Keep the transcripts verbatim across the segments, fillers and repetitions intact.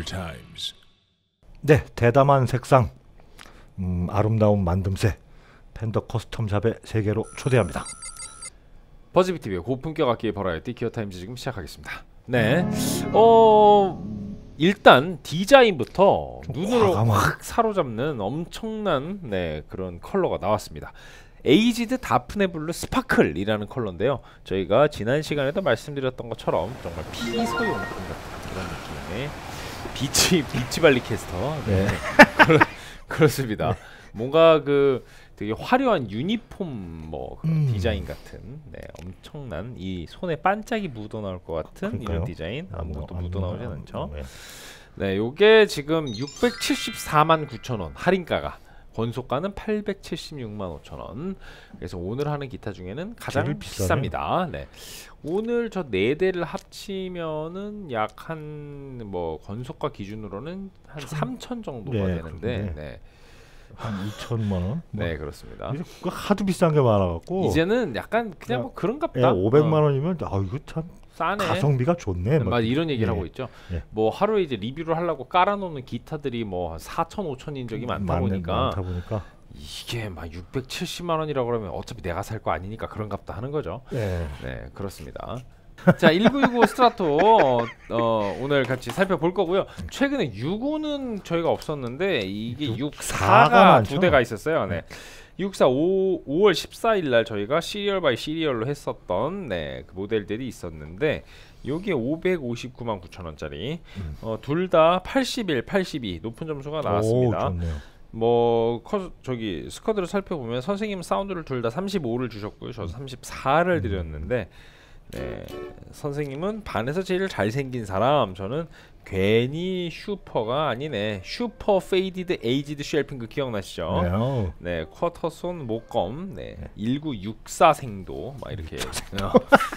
Times. 네, 대담한 색상, 음, 아름다운 만듦새, 팬더 커스텀샵의 세계로 초대합니다. 버즈비티비의 고품격 악기 버라이어티 기어타임즈 지금 시작하겠습니다. 네, 어 일단 디자인부터 눈을 확 사로잡는 엄청난 네 그런 컬러가 나왔습니다. 에이지드 다프네블루 스파클이라는 컬러인데요. 저희가 지난 시간에도 말씀드렸던 것처럼 정말 피서용품 같은 그런 느낌의 비치 비치발리 캐스터. 네, 그렇, 그렇습니다. 뭔가 그 되게 화려한 유니폼 뭐 그런 음. 디자인 같은 네, 엄청난 이 손에 반짝이 묻어 나올 것 같은 그러니까요. 이런 디자인 아무것도 아무- 묻어 나오진 아무- 않죠. 네. 네, 요게 지금 육백칠십사만 구천 원 할인가가 권소가는 팔백칠십육만 오천 원. 그래서 오늘 하는 기타 중에는 가장 제일 비싸네요. 비쌉니다. 네. 오늘 저 네 대를 합치면은 약 한 뭐 권소가 기준으로는 한 삼천 정도가 네, 되는데 그런데 네. 한 이천만 원. 네, 그렇습니다. 그 하도 비싼 게 많아갖고 이제는 약간 그냥 야, 뭐 그런갑다. 예, 오백만 어, 원이면 아 이거 참 싸네. 가성비가 좋네. 맞아, 이런 얘기를 예. 하고 있죠. 예. 뭐 하루에 이제 리뷰를 하려고 깔아놓는 기타들이 뭐 사천, 오천인 적이 많다 많네, 보니까 많다 보니까 이게 막 육백칠십만 원이라고 그러면 어차피 내가 살 거 아니니까 그런갑다 하는 거죠. 예. 네, 그렇습니다. 자, 천구백육십오 스트라토 어, 어, 오늘 같이 살펴볼 거고요. 최근에 육십오는 저희가 없었는데 이게 육십사가 육십사가 많죠. 두 대가 있었어요. 네. 육십사 오월 십사일 날 저희가 시리얼 바이 시리얼로 했었던 네, 그 모델들이 있었는데 요게 오백오십구만 구천 원짜리 음. 어, 둘 다 팔십일, 팔십이 높은 점수가 나왔습니다. 오, 좋네요. 뭐 커, 저기 스쿼드를 살펴보면 선생님 사운드를 둘 다 삼십오를 주셨고요. 저는 삼십사를 음. 드렸는데 네, 선생님은 반에서 제일 잘생긴 사람, 저는 괜히 슈퍼가 아니네. 슈퍼 페이디드 에이지드 쉘핑크 기억나시죠? 네, 어. 네, 쿼터손 목검, 네, 네. 천구백육십사 생도 막 이렇게 어,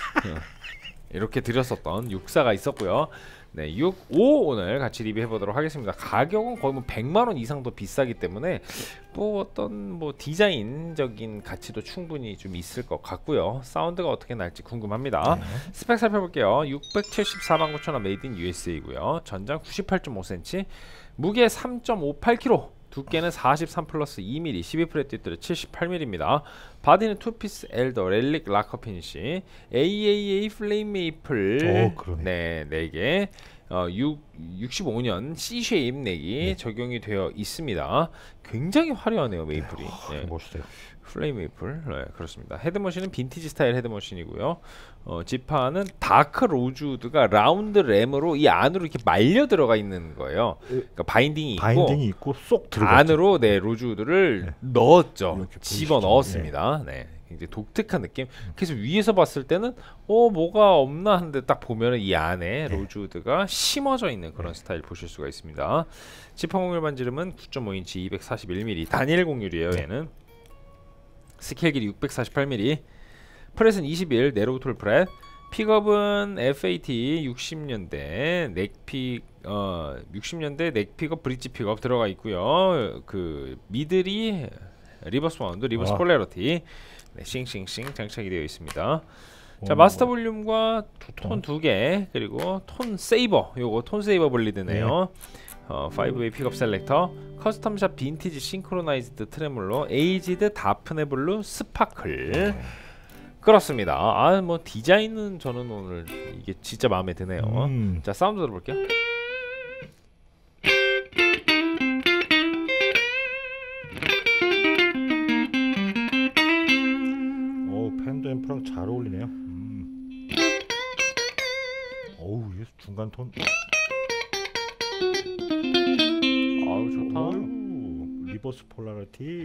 이렇게 드렸었던 육십사가 있었고요. 네, 육십오 오늘 같이 리뷰해 보도록 하겠습니다. 가격은 거의 뭐 백만 원 이상 더 비싸기 때문에 뭐 어떤 뭐 디자인적인 가치도 충분히 좀 있을 것 같고요. 사운드가 어떻게 날지 궁금합니다. 네. 스펙 살펴볼게요. 육백칠십사만 구천 원 메이드 인 유에스에이고요. 전장 구십팔 점 오 센티미터, 무게 삼 점 오팔 킬로그램, 두께는 사십삼 플러스 이 밀리미터, 십이 프렛 뒷뜰에 칠십팔 밀리미터입니다. 바디는 투피스 엘더 렐릭 락커 피니시, 에이에이에이 플레임 메이플 오, 그러네. 네, 네 개, 어, 육십오 년 C 쉐입 내기 네. 적용이 되어 있습니다. 굉장히 화려하네요, 메이플이. 네. 멋있어요. 플레임 메이플, 네, 그렇습니다. 헤드머신은 빈티지 스타일 헤드머신이고요. 어, 지파는 다크 로즈우드가 라운드 램으로 이 안으로 이렇게 말려 들어가 있는 거예요. 그러니까 바인딩이 있고 바인딩이 있고 쏙 들어가. 안으로 네 로즈우드를 네. 넣었죠. 이렇게 집어 보이시죠? 넣었습니다. 네. 굉장히 독특한 느낌. 그래서 위에서 봤을 때는 어 뭐가 없나 하는데 딱 보면은 이 안에 네. 로즈우드가 심어져 있는 그런 스타일 보실 수가 있습니다. 지파 공률 반지름은 구 점 오 인치 이백사십일 밀리미터 단일 공률이에요. 네. 얘는 스케일 길이 육백사십팔 밀리미터, 프렛은 이십일, 네로우 톨 프렛, 픽업은 에프에이티 육십 년대 넥픽 어 육십 년대 넥 픽업 브릿지 픽업 들어가 있고요. 그 미들이 리버스 와운드, 리버스 와. 폴레러티 네, 싱싱싱 장착이 되어 있습니다. 자, 오. 마스터 볼륨과 톤 두 개, 그리고 톤 세이버, 요거 톤 세이버 블리드네요. 어, 파이브 웨이 픽업 셀렉터, 커스텀샵 빈티지 싱크로나이즈드 트레몰로, 에이지드 다프네블루 스파클. 그렇습니다. 아, 뭐 디자인은 저는 오늘 이게 진짜 마음에 드네요. 음. 자, 사운드 들어볼게요. 오, 팬더 앰프랑 잘 어울리네요. 음. 어우, 이 중간 톤. 아우, 좋다. 어우, 리버스 폴라리티.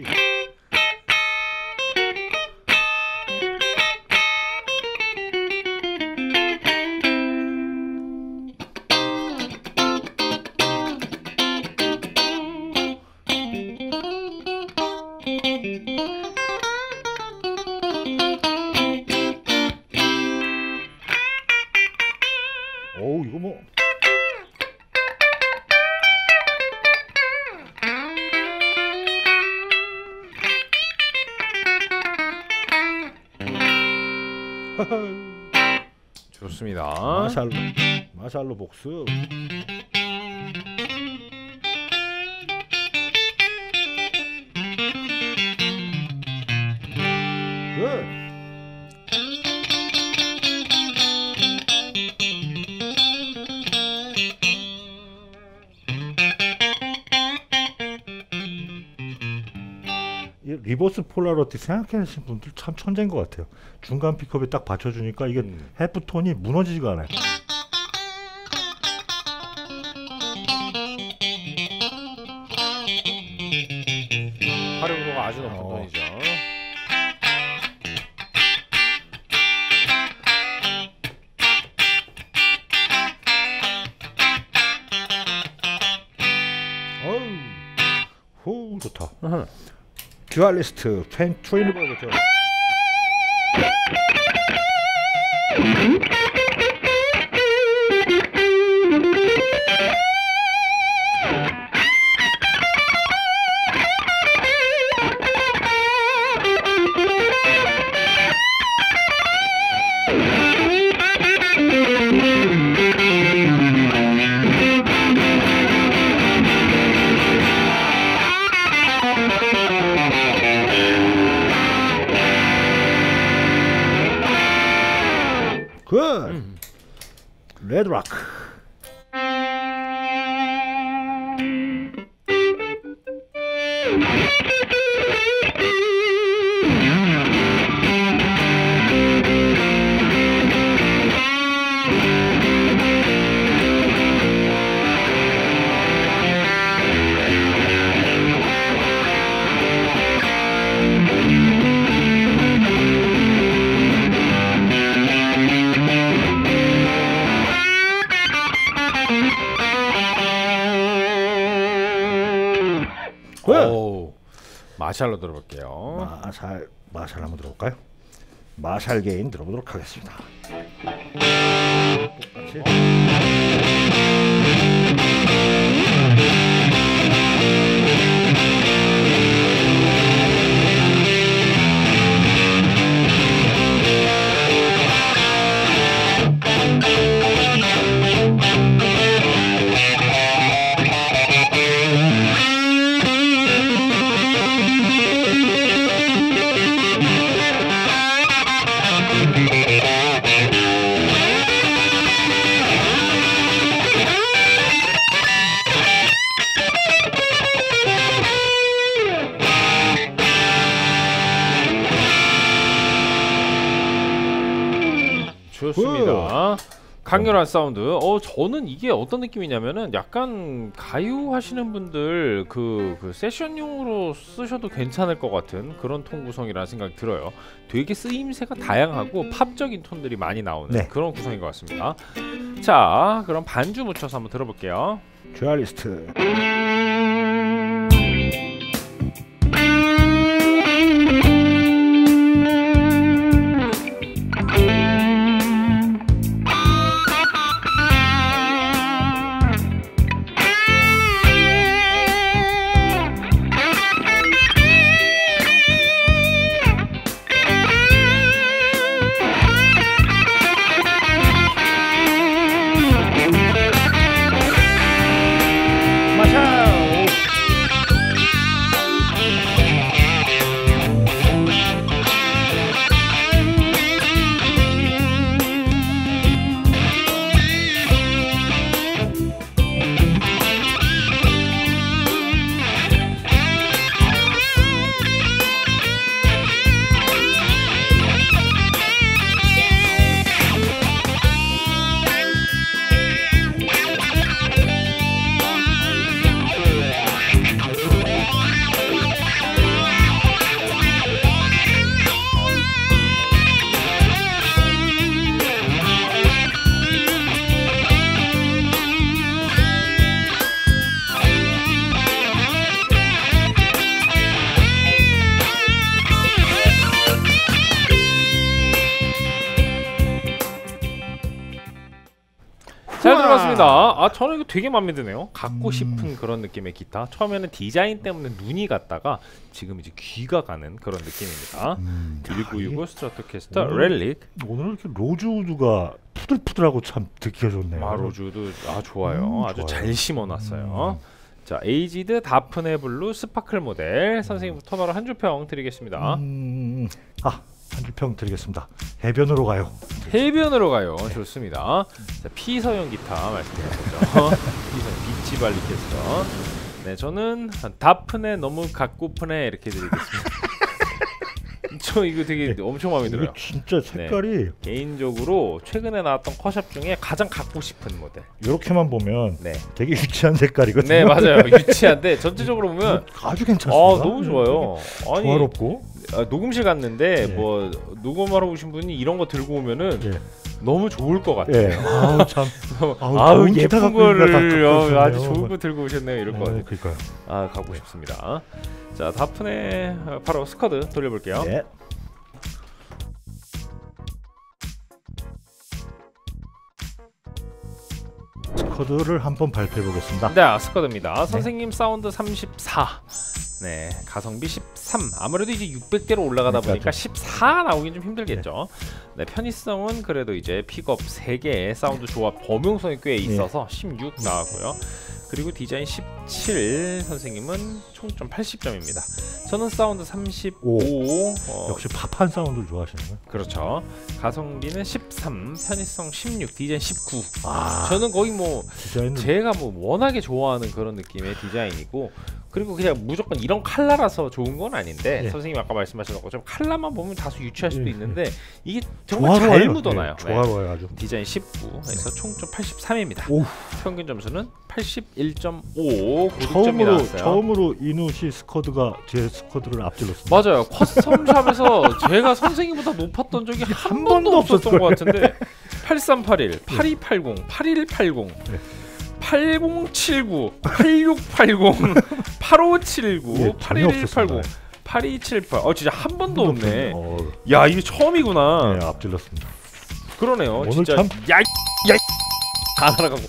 어우, 이거 뭐 좋습니다. 마샬로 마샬로 복스. 굿. 이 리버스 폴라로티 생각하시는 분들 참 천재인 것 같아요. 중간 픽업에 딱 받쳐주니까 이게 음. 해프톤이 무너지지가 않아요. 활용도가 아주 높은 어. 톤이죠. 어우, 후 좋다. 으흠. 듀얼리스트 펜 트윈버드 죠. 굿. 음. 레드락. 오, 마샬로 들어볼게요. 마샬 마샬 한번 들어볼까요? 마샬 게인 들어보도록 하겠습니다. 똑같이. 좋습니다. 강렬한 사운드. 어 저는 이게 어떤 느낌이냐면은 약간 가요 하시는 분들 그, 그 세션용으로 쓰셔도 괜찮을 것 같은 그런 톤 구성이라는 생각이 들어요. 되게 쓰임새가 다양하고 팝적인 톤들이 많이 나오는 네. 그런 구성인 것 같습니다. 자, 그럼 반주 묻혀서 한번 들어볼게요. 듀얼리스트. 잘 들어봤습니다. 아 저는 이거 되게 마음에 드네요. 갖고 싶은 그런 느낌의 기타. 처음에는 디자인 때문에 눈이 갔다가 지금 이제 귀가 가는 그런 느낌입니다. 음, 일구육오 야, 스트라토캐스터 오늘- 렐릭. 오늘 이렇게 로즈우드가 푸들푸들하고 참 듣기가 좋네요. 마루주도 아 좋아요. 음, 아주 좋아요. 잘 심어놨어요. 음. 자, 에이지드 다프네 블루 스파클 모델 선생님부터 바로 한 줄평 드리겠습니다. 음, 아, 한 줄평 드리겠습니다. 해변으로 가요. 해변으로 가요. 좋습니다. 자, 피서형 기타 말씀드렸죠. 피서형 비치발리 캐스터. 네, 저는 다프네 너무 갖고프네 이렇게 드리겠습니다. 저 이거 되게 네. 엄청 마음에 들어요. 이거 진짜 색깔이 개인적으로 최근에 나왔던 컷샵 중에 가장 갖고 싶은 모델. 이렇게만 보면 네, 되게 유치한 색깔이거든요. 네 맞아요. 유치한데 전체적으로 보면 아주 괜찮습니다. 아 너무 좋아요. 아니 조화롭고. 아, 녹음실 갔는데 네. 뭐 녹음하러 오신 분이 이런 거 들고 오면은 예. 너무 좋을 것 같아요. 예. 아우 참. 아우, 아우 좋은 기타 예쁜 갖고 있는 거 거를 다 어, 갖고 아주 있네요. 좋은 거 들고 오셨네요. 이럴 것 같아요. 네, 그러니까요. 아 가고 싶습니다. 자 다프네 어, 바로 스쿼드 돌려볼게요. 네. 스쿼드를 한번 발표해 보겠습니다. 네, 스쿼드입니다. 선생님 사운드 삼십사. 네, 가성비 십삼. 아무래도 이제 육백 대로 올라가다 그러니까 보니까 십사 나오긴 좀 힘들겠죠. 네, 편의성은 그래도 이제 픽업 세 개의 사운드 조합 범용성이 꽤 있어서 십육 나왔고요. 그리고 디자인 십칠, 선생님은 총점 팔십 점입니다. 저는 사운드 삼십오. 어, 역시 팝한 사운드를 좋아하시는 그렇죠. 가성비는 십삼, 편의성 십육, 디자인 십구. 아, 저는 거의 뭐 디자인은 제가 뭐 워낙에 좋아하는 그런 느낌의 디자인이고, 그리고 그냥 무조건 이런 컬러라서 좋은 건 아닌데 예. 선생님 아까 말씀하신 것처럼 컬러만 보면 다소 유치할 수도 예, 있는데 이게 정말 조화로워요. 잘 묻어나요. 네, 네. 조화로워요 아주. 디자인 십구에서 총점 팔십삼입니다. 오. 평균 점수는 팔십일 점 오, 고득점이 처음으로 나왔어요. 처음으로 이누시 스쿼드가 제 스쿼드를 앞질렀습니다. 맞아요. 커스텀샵에서 제가 선생님보다 높았던 적이 한, 한 번도 번도 없었던 것 같은데 팔삼팔일, 팔이팔공, 팔일팔공, 네. 팔공칠구, 팔육팔공, 팔오칠구, 예, 전혀 팔일팔공, 없었습니다. 팔이칠팔. 어 진짜 한 번도 없네. 어, 야 이게 처음이구나. 네, 앞질렀습니다. 그러네요. 오늘 진짜 참- 야, 야, 다 날아가고.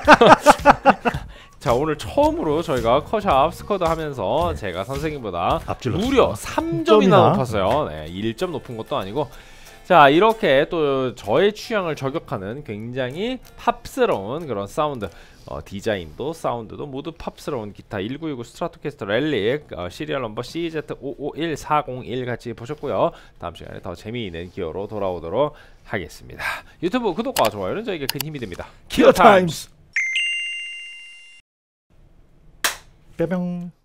자 오늘 처음으로 저희가 컷샵 스쿼드 하면서 제가 선생님보다 앞질렀습니다. 무려 삼 점이나 점이나? 높았어요. 네, 일 점 높은 것도 아니고. 자 이렇게 또 저의 취향을 저격하는 굉장히 팝스러운 그런 사운드, 어, 디자인도 사운드도 모두 팝스러운 기타 천구백이십구 스트라토캐스터 렐릭 어, 시리얼 넘버 씨 제트 오오일 사공일 같이 보셨고요. 다음 시간에 더 재미있는 기어로 돌아오도록 하겠습니다. 유튜브 구독과 좋아요는 저에게 큰 힘이 됩니다. 기어 타임스. 빼병.